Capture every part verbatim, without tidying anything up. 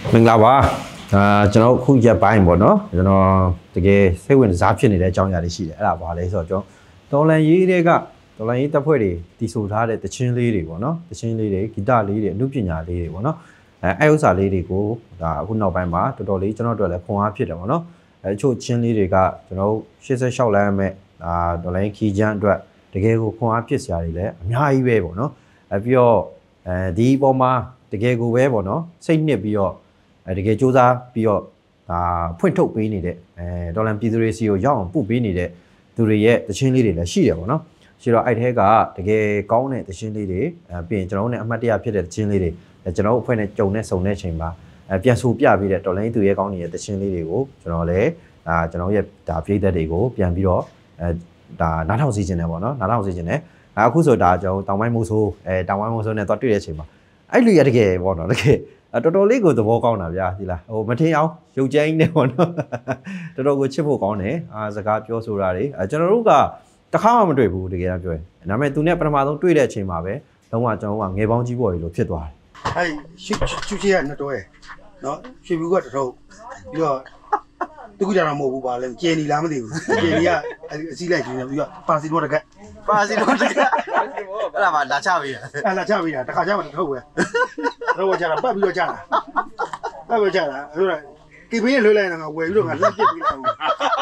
မင်္ဂလာပါအာကျွန်တော်ခုရက်ပိုင်းပေါ့နော်ကျွန်တော်တကယ်စိတ်ဝင်စားဖြစ်နေတဲ့အကြောင်းအရာတွေရှိတယ်အဲ့ဒါဘာလဲဆိုတော့ကျွန်တော်တော်လန်ရေးတွေကတော်လန်ရေးတပ်ဖွဲ့တွေတည်ဆိုထားတဲ့တခြင်းလေးတွေပေါ့နော်တခြင်းလေးတွေဂီတလေးတွေအမှုပညာလေးတွေပေါ့နော်အဲအဲ့ဥစ္စာလေးတွေကိုဒါအခုနောက်ပိုင်းမှာတော်တော်လေးကျွန်တော်တို့လည်းခွန်အားဖြစ်တယ်ပေါ့နော်အဲချို့ချင်းလေးတွေကကျွန်တော်ရှစ်ဆယ့်၆လမ်းမဲ့ဒါတော်လန်ခီချမ်းအတွက်တကယ်ကိုခွန်အားဖြစ်စရာတွေလည်းအများကြီးပဲပေါ့နော်အဲပြီးတော့အဲဒီပေါ်မှာတကယ်ကိုပဲပေါ့နော်စိတ်နှစ်ပြီးတော့အဲတကယ်စူးစမ်းပြီးတော့ဒါဖွင့်ထုတ်ပေးနေတဲ့အဲဒေါ်လာပြည်သူတွေစီကိုရောက်အောင်ပို့ပေးနေတဲ့သူတွေရဲ့တခြင်းလေးတွေလည်းရှိတယ်ပေါ့နော်ရှိတော့အဲ့ထဲကတကယ်ကောင်းတဲ့တခြင်းလေးတွေအဲပြီးရင်ကျွန်တော်တို့ ਨੇ အမှတ်တရဖြစ်တဲ့တခြင်းလေးတွေကျွန်တော်တို့အဖွဲ့နဲ့ကြုံနဲ့စုံတဲ့ချိန်မှာအဲပြန်ဆိုပြပေးတဲ့ဒေါ်လာသူရဲ့ကောင်းနေတဲ့တခြင်းလေးတွေကိုကျွန်တော်လည်းဒါကျွန်တော်ရဲ့ဒါပြည်သက်တွေကိုပြန်ပြီးတော့အဲဒါနားထောင်စီခြင်းတယ်ပေါ့နော်နားထောင်စီခြင်းတယ်အခုဆိုဒါကျွန်တော်တောင်ပိုင်းမိုးဆိုးအဲတောင်ပိုင်းမိုးဆိုးနဲ့တော့တွေ့တဲ့အချိန်မှာအဲ့လူရတကယ်ပေါ့နော်တကယ်တော်တော်လေးကိုသဘောကောင်းတာဗျာဒီလားဟိုမထင်အောင်ရုပ်ကျင်းနေပေါ့နော်တော်တော်ကိုချစ်ဖို့ကောင်းတယ်အာစကားပြောဆိုတာတွေအဲကျွန်တော်တို့ကတခါမှမတွေ့ဘူးတကယ်တော့ပြောရင်ဒါပေမဲ့သူနဲ့ပထမဆုံးတွေ့တဲ့အချိန်မှာပဲလုံးဝကျွန်တော်ကငယ်ပေါင်းကြီးပေါ်ကြီးလို့ဖြစ်သွားတယ်အဲရှစ်ချူချီကနှစ်တော့ရဲ့နော်ရွှေဘူးကတထုပ်ပြီးတော့တခုကြတော့မဟုတ်ဘူးပါလဲကျယ်နီလားမသိဘူးကျယ်နီကအစည်းလိုက်ကျင်းပြီးတော့ပါစီတော့တကက်ပါစီတော့တကက်အဲ့ဒါမှလာချပေးတာအဲ့လာချပေးတာတခါချမှတထုပ်ပဲတော့ကြတာပတ်ပြီးတော့ကြတာပတ်ပြီးကြတာဆိုတော့ကေဘေးလွှဲလိုက်တာငါဝယ်ပြီးတော့ငါလက်ပစ်ပြီးလိုက်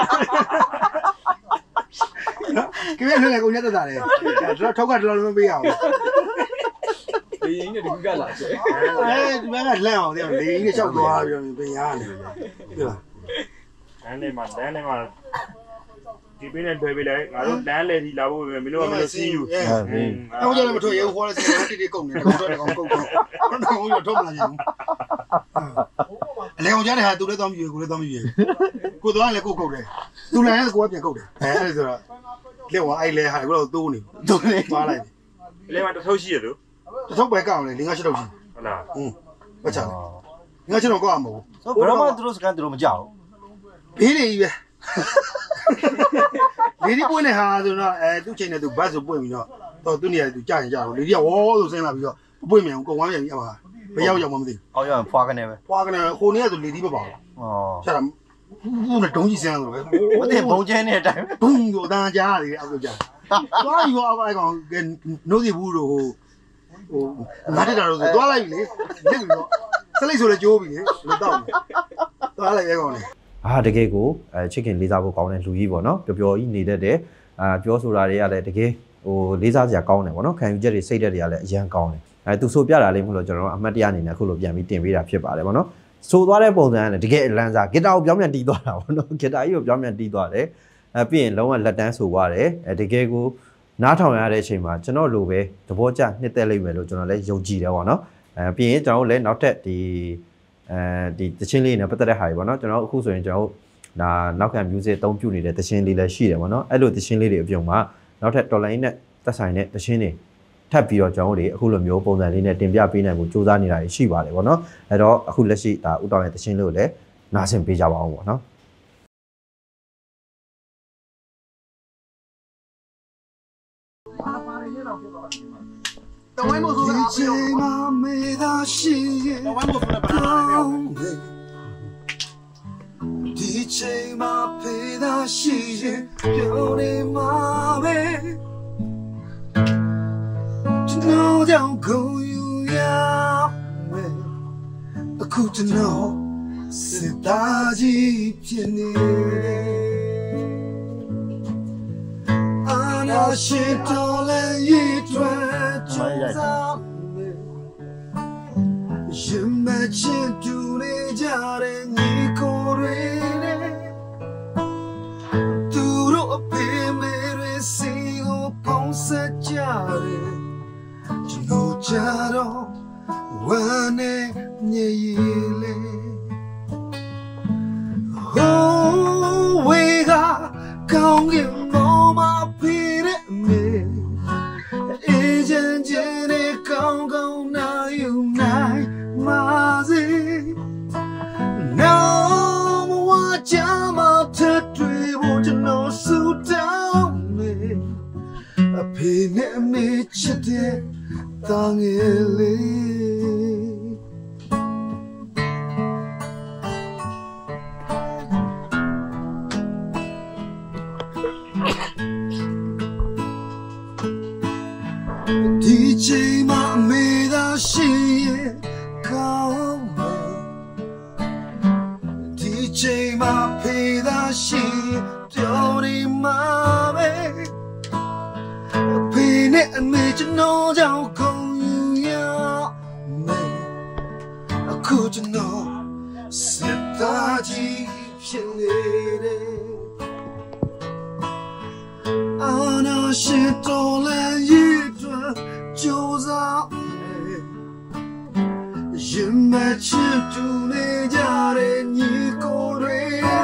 ဘူးကေဘေးလွှဲလိုက်ကုန်ညက်တတ်တာလေတော့ထောက်ကတော်တော်မပေးရအောင်လေရင်းနဲ့ဒီကလာချေအဲဒီဘက်ကလန့်အောင်တဲ့လေရင်းနဲ့လျှောက်သွားပြီးတော့ပြင်ရတယ်ဟုတ်လားလမ်းထဲမှာလမ်းထဲမှာဒီပေးနဲ့တွေ့ပေးလိုက်ငါတို့လမ်းလေဒီလာဖို့ပဲမင်းတို့ကမလို့စီးယူအဲ့ကြောင့်လည်းမထွက်ရဘူးခေါ်လိုက်စီးတိတိကုန်နေကုန်တော့ကောင်ကုန်ကုန်တော့ထုတ်မလာရင်အလေအောင်ကြားတဲ့ဟာသူလည်းသွားမယူကိုလည်းသွားမယူကိုသွားလည်းကိုကုတ်တယ်သူလည်းကိုကပြန်ကုတ်တယ်အဲအဲ့ဆိုတော့လက်ဝါအဲ့လဲဟာဘယ်တော့တိုးနေတိုးနေသွားလိုက်အလေမှာတစ်ထုပ်ရှိရလို့တစ်ထုပ်ပဲကောက်အောင်လေငါးရှစ်ထုပ်ရှိဟုတ်လားอืมဘာချာငါးရှစ်ထုပ်ကောက်အောင်မဟုတ်ဘူးဘယ်တော့မှသူတို့စကန်သူတို့မကြောက်ဘေးတွေကြီးပဲလေဒီပွင့်နေဟာဆိုတော့အဲသူ့ချိန်နဲ့သူဘတ်ဆိုပွင့်ပြီးတော့တော့သူ့နေရာသူကြာရင်ကြာတော့လေဒီကဝေါဆိုဆင်းလာပြီးတော့ပွင့်မြန်ကုန်ဝမ်းပြန်ပြီးအမှာဘယ်ရောက်ရောက်မှမသိဘူးအော်ရောက်ဖွာကနေပဲဖွာကနေဟိုနေ့ကဆိုလေဒီမပါဘူးဩဆက်တာဘူးနဲ့ဒုံးကြီးဆင်းလို့ပဲမသိဘုံကျဲနေတဲ့အတိုင်းဘုံကိုတန်းကြားရတယ်အောက်ကြာသွားယူအောက်အဲ့ကောင်နိုးစီဘူးတို့ဟိုဟိုငါတက်တာတော့ဆိုသွားလိုက်ပြီလေလက်ပြီးတော့ဆက်လိုက်ဆိုလည်းကျိုးပြီလေလို့တောက်သွားလိုက်ရဲကောင်လေအာတကယ်ကိုအဲချစ်ခင်လေးစားဖို့ကောင်းတဲ့လူကြီးပေါ့နော်ပျော်ပျော်ကြီးနေတတ်တယ်အာပြောဆိုတာတွေကလည်းတကယ်ဟိုလေးစားစရာကောင်းတယ်ပေါ့နော်ခံယူချက်တွေစိတ်ဓာတ်တွေကလည်းအရန်ကောင်းတယ်အဲသူဆိုပြတာလေးမဟုတ်လို့ကျွန်တော်တို့အမှတ်တရအနေနဲ့အခုလိုပြန်ပြီးတင်ပေးတာဖြစ်ပါတယ်ပေါ့နော်ဆိုသွားတဲ့ပုံစံကလည်းတကယ်အလန်းစားဂီတာကိုပြောင်းပြန်တီးသွားတာပေါ့နော်ဂီတာကြီးကိုပြောင်းပြန်တီးသွားတယ်အဲပြီးရင်လုံးဝလက်တန်းဆိုသွားတယ်အဲတကယ်ကိုနားထောင်ရတဲ့အချိန်မှာကျွန်တော်လိုပဲသဘောကျနှစ်သက်လိမ့်မယ်လို့ကျွန်တော်လည်းယုံကြည်တယ်ပေါ့နော်အဲပြီးရင်ကျွန်တော်တို့လည်းနောက်ထပ်ဒီအဲဒီတခြင်းလေးနဲ့ပတ်သက်တဲ့ဟာတွေပေါ့နော်ကျွန်တော်အခုဆိုရင်ကျွန်တော်တို့ဒါနောက်ခံ music အသုံးပြုနေတဲ့တခြင်းလေးလည်းရှိတယ်ပေါ့နော်အဲ့လိုတခြင်းလေးတွေအပြုံမှာနောက်ထပ်တော်လိုင်းနဲ့သက်ဆိုင်တဲ့တခြင်းတွေထပ်ပြီးတော့ကျွန်တော်တို့အခုလိုမျိုးပုံစံလေးနဲ့တင်ပြပေးနိုင်ဖို့စူးစမ်းနေတာရှိပါတယ်ပေါ့နော်အဲ့တော့အခုလက်ရှိဒါဥတောင်ရဲ့တခြင်းလေးကိုလည်းနားဆင်ပေးကြပါအောင်ပေါ့နော်တဝိုင်းမို့ဆိုတာအပြောင်းမှာမေသာရှိရဲ့တဝိုင်းမို့ဆိုတာဘာလဲဒီချိန်မှာဖေးသာရှိရဲ့ပြောနေမှာပဲကျွန်တော်ကြောင့်ကိုယူရမယ်အခုကျွန်တော်စစ်သားကြီးဖြစ်နေအာနာရှိတော်လည်းရည်တွဲကြိုးစားရင်မချစ်တူနေကြတဲ့ညီကိုတွေနဲ့သူတို့အဖေမေရစီကိုပေါင်းဆက်ကြတယ်ကျွန်တော်ကြတော့ဝမ်းနဲ့မြေရည်လေဟိုးဝေကကောင်းကင်ပေါ်မှာဖေးတဲ့မေအေဂျင့်ကျင်းတဲ့ကောင်းကောင်းနာယူနိုင်မာစီနောမဝါချမထတွေဖို့ကျွန်တော်ဆူတောင်းနေအဖေနဲ့အမေချစ်တဲ့တန်ငယ်လေးချိန်မှာဖေးသာရှိပြောနေမှာပဲအဖေနဲ့အမေကျွန်တော်ကြောင့်ခုံယူရမယ်အခုကျွန်တော်စစ်သားကြီးဖြစ်နေတယ်အာနာရှိတော်လည်းရည်တွင်ကြိုးစားရင်မချစ်တူနေကြတဲ့ညီကိုတွေ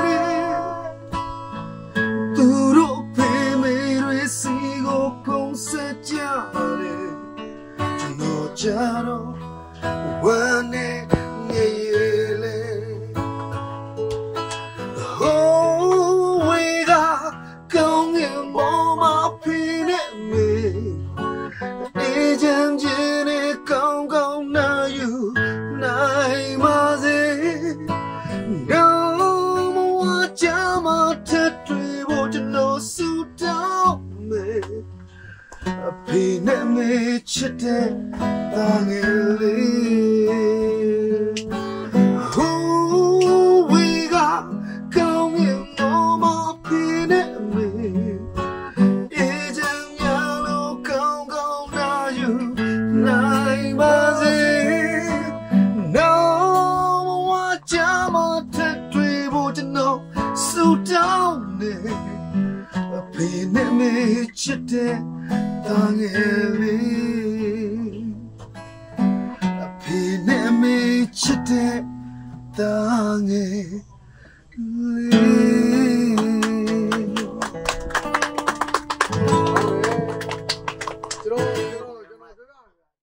သူတို့ဖေးမေတွေစီကိုကုန်ဆက်ကြတယ်ကျွန်တော်ကြတော့ဝမ်းနေနေလေ Oh we got going mama pine me agent jene kong kong na you nai ma se no more jama tatwe bo jno su down me pine me chite tangele Chite tangele apine me chite tangele